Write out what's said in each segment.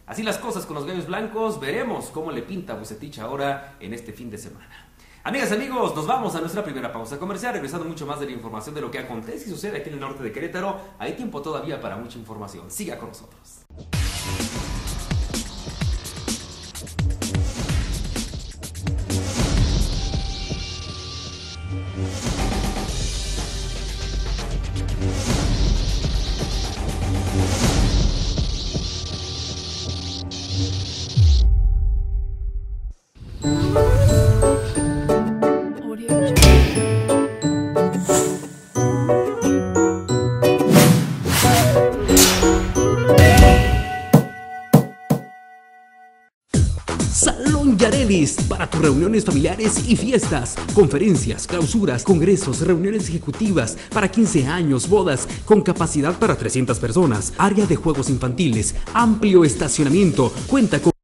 Así las cosas con los gallos blancos, veremos cómo le pinta Vucetich ahora en este fin de semana. Amigas, amigos, nos vamos a nuestra primera pausa comercial, regresando mucho más de la información de lo que acontece y sucede aquí en el norte de Querétaro. Hay tiempo todavía para mucha información. Siga con nosotros. Salón Yarelis, para tus reuniones familiares y fiestas, conferencias, clausuras, congresos, reuniones ejecutivas, para 15 años, bodas, con capacidad para 300 personas, área de juegos infantiles, amplio estacionamiento, cuenta con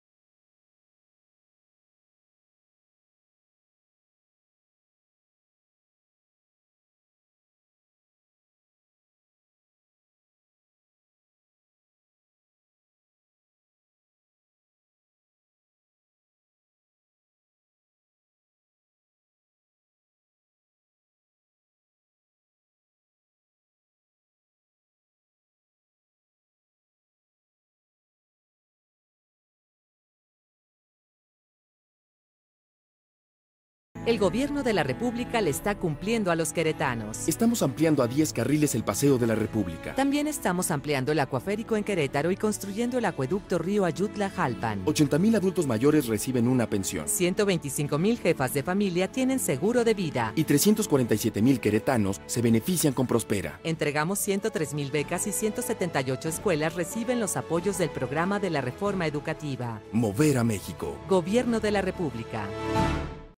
El Gobierno de la República le está cumpliendo a los queretanos. Estamos ampliando a 10 carriles el Paseo de la República. También estamos ampliando el acuaférico en Querétaro y construyendo el acueducto Río Ayutla-Jalpan. 80,000 adultos mayores reciben una pensión. 125,000 jefas de familia tienen seguro de vida. Y 347,000 queretanos se benefician con Prospera. Entregamos 103,000 becas y 178 escuelas reciben los apoyos del programa de la reforma educativa. Mover a México. Gobierno de la República.